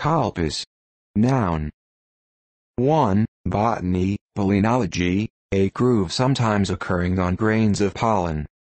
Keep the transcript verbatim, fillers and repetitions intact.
Colpus. Noun. one. Botany, pollenology, a groove sometimes occurring on grains of pollen.